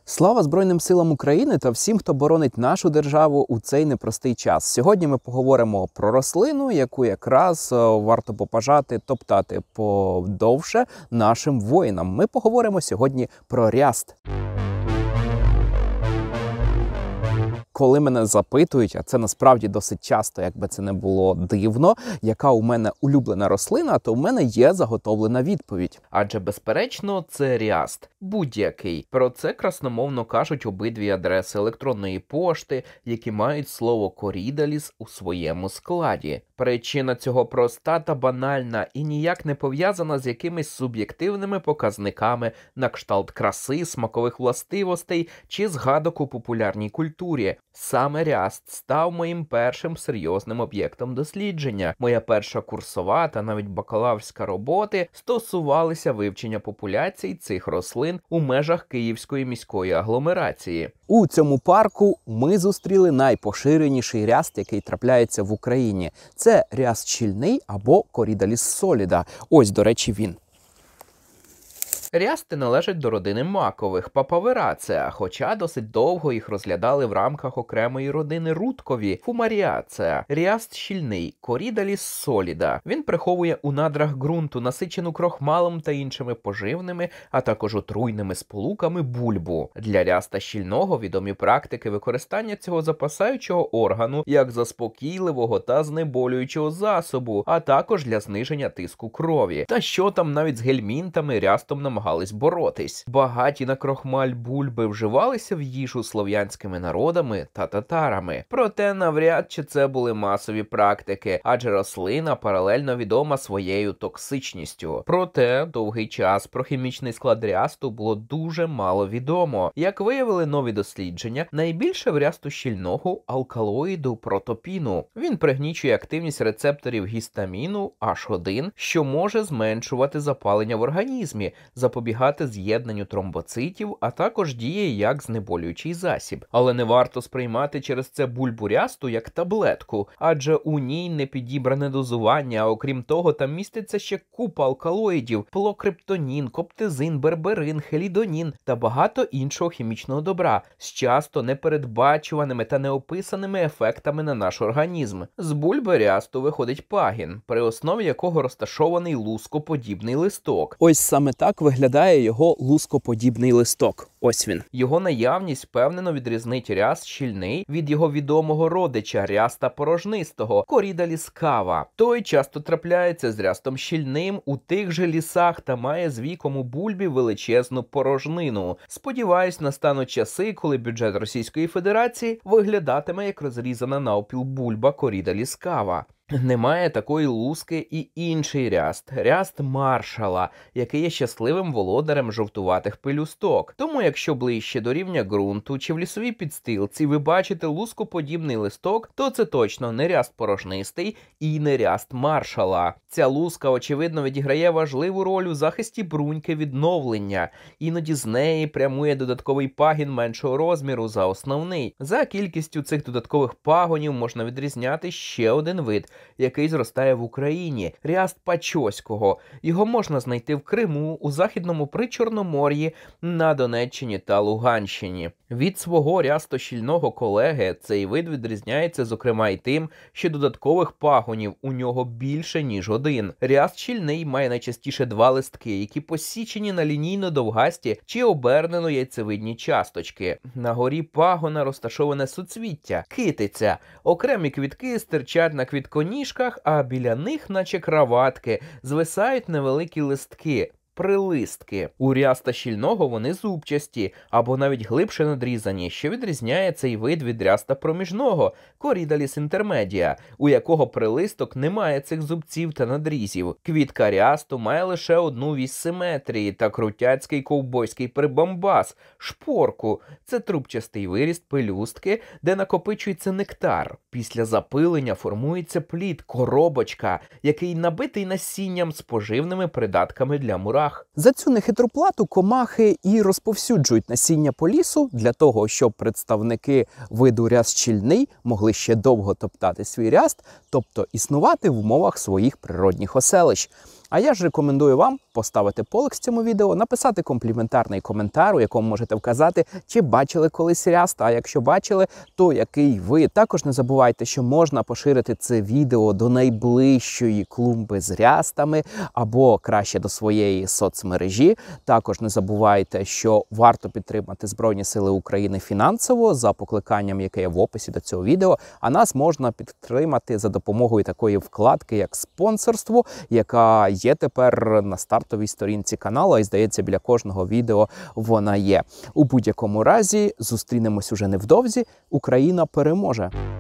Слава Збройним силам України та всім, хто боронить нашу державу у цей непростий час. Сьогодні ми поговоримо про рослину, яку якраз варто побажати топтати подовше нашим воїнам. Ми поговоримо сьогодні про ряст. Коли мене запитують, а це насправді досить часто, якби це не було дивно, яка у мене улюблена рослина, то у мене є заготовлена відповідь. Адже, безперечно, це ряст. Будь-який. Про це красномовно кажуть обидві адреси електронної пошти, які мають слово «корідаліс» у своєму складі. Причина цього проста та банальна і ніяк не пов'язана з якимись суб'єктивними показниками на кшталт краси, смакових властивостей чи згадок у популярній культурі. Саме ряст став моїм першим серйозним об'єктом дослідження. Моя перша курсова та навіть бакалаврська роботи стосувалися вивчення популяцій цих рослин у межах Київської міської агломерації. У цьому парку ми зустріли найпоширеніший ряст, який трапляється в Україні. Це ряст щільний або корідаліс соліда. Ось, до речі, він. Рясти належать до родини макових – папаверацеа, хоча досить довго їх розглядали в рамках окремої родини рудкові – фумаріацеа. Ряст щільний – корідаліс соліда. Він приховує у надрах ґрунту насичену крохмалом та іншими поживними, а також отруйними сполуками бульбу. Для ряста щільного відомі практики використання цього запасаючого органу як заспокійливого та знеболюючого засобу, а також для зниження тиску крові. Та що там навіть з гельмінтами рястом намагались боротись. Багаті на крохмаль бульби вживалися в їжу слов'янськими народами та татарами. Проте навряд чи це були масові практики, адже рослина паралельно відома своєю токсичністю. Проте довгий час про хімічний склад рясту було дуже мало відомо. Як виявили нові дослідження, найбільше в рясту щільного алкалоїду протопіну. Він пригнічує активність рецепторів гістаміну H1, що може зменшувати запалення в організмі, запобігати з'єднанню тромбоцитів, а також діє як знеболюючий засіб. Але не варто сприймати через це бульбу рясту як таблетку, адже у ній не підібране дозування, а окрім того там міститься ще купа алкалоїдів, плокриптонін, коптизин, берберин, хелідонін та багато іншого хімічного добра з часто непередбачуваними та неописаними ефектами на наш організм. З бульби рясту виходить пагін, при основі якого розташований лускоподібний листок. Ось саме так виглядає його лускоподібний листок. Ось він. Його наявність впевнено відрізнить ряст щільний від його відомого родича ряста порожнистого – корідаліс кава. Той часто трапляється з рястом щільним у тих же лісах та має з віком у бульбі величезну порожнину. Сподіваюсь, настануть часи, коли бюджет Російської Федерації виглядатиме як розрізана навпіл бульба корідаліс кава. Немає такої луски і інший ряст – ряст маршала, який є щасливим володарем жовтуватих пелюсток. Тому, якщо ближче до рівня ґрунту чи в лісовій підстилці ви бачите лускоподібний листок, то це точно не ряст порожнистий і не ряст маршала. Ця луска, очевидно, відіграє важливу роль у захисті бруньки відновлення. Іноді з неї прямує додатковий пагін меншого розміру за основний. За кількістю цих додаткових пагонів можна відрізняти ще один вид – який зростає в Україні – ряст пачоського. Його можна знайти в Криму, у Західному Причорномор'ї, на Донеччині та Луганщині. Від свого рястощільного колеги цей вид відрізняється, зокрема, і тим, що додаткових пагонів у нього більше, ніж один. Ряст щільний має найчастіше два листки, які посічені на лінійно-довгасті чи обернено-яйцевидні часточки. На горі пагона розташоване суцвіття – китиця. Окремі квітки стирчать на квітконіжках, а біля них, наче краватки, звисають невеликі листки – прилистки. У ряста щільного вони зубчасті або навіть глибше надрізані, що відрізняє цей вид від ряста проміжного – корідаліс інтермедіа, у якого прилисток не має цих зубців та надрізів. Квітка рясту має лише одну вісь симетрії та крутяцький ковбойський прибамбас – шпорку. Це трубчастий виріст пелюстки, де накопичується нектар. Після запилення формується плід – коробочка, який набитий насінням з поживними придатками для мурах. За цю нехитру плату комахи і розповсюджують насіння по лісу для того, щоб представники виду ряст щільний могли ще довго топтати свій ряст, тобто існувати в умовах своїх природних оселищ. А я ж рекомендую вам поставити поликс цьому відео, написати компліментарний коментар, у якому можете вказати, чи бачили колись ряст, а якщо бачили, то який ви. Також не забувайте, що можна поширити це відео до найближчої клумби з рястами, або краще до своєї соцмережі. Також не забувайте, що варто підтримати Збройні Сили України фінансово за покликанням, яке є в описі до цього відео, а нас можна підтримати за допомогою такої вкладки, як спонсорство, яка є тепер на стартовій сторінці каналу, і, здається, біля кожного відео вона є. У будь-якому разі, зустрінемось уже невдовзі. Україна переможе!